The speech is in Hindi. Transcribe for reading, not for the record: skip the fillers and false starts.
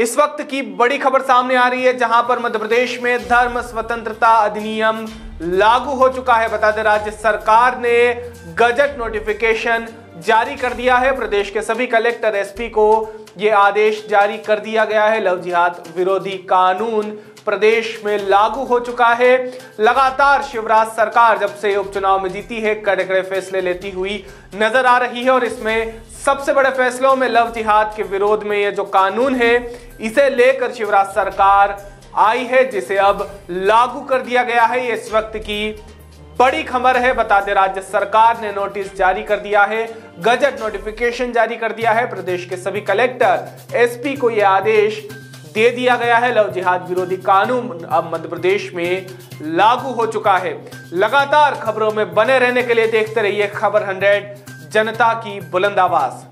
इस वक्त की बड़ी खबर सामने आ रही है, जहां पर मध्य प्रदेश में धर्म स्वतंत्रता अधिनियम लागू हो चुका है। बता दें, राज्य सरकार ने गजट नोटिफिकेशन जारी कर दिया है। प्रदेश के सभी कलेक्टर, एसपी को यह आदेश जारी कर दिया गया है। लव जिहाद विरोधी कानून प्रदेश में लागू हो चुका है। लगातार शिवराज सरकार जब से उपचुनाव में जीती है, कड़े फैसले लेती हुई नजर आ रही है और इसमें सबसे बड़े फैसलों में लव जिहाद के विरोध में यह जो कानून है, इसे लेकर शिवराज सरकार आई है, जिसे अब लागू कर दिया गया है। ये इस वक्त की बड़ी खबर है। बता दें, राज्य सरकार ने नोटिस जारी कर दिया है, गजट नोटिफिकेशन जारी कर दिया है। प्रदेश के सभी कलेक्टर, एसपी को यह आदेश दे दिया गया है। लव जिहाद विरोधी कानून अब मध्य प्रदेश में लागू हो चुका है। लगातार खबरों में बने रहने के लिए देखते रहिए खबर 100, जनता की बुलंद आवाज।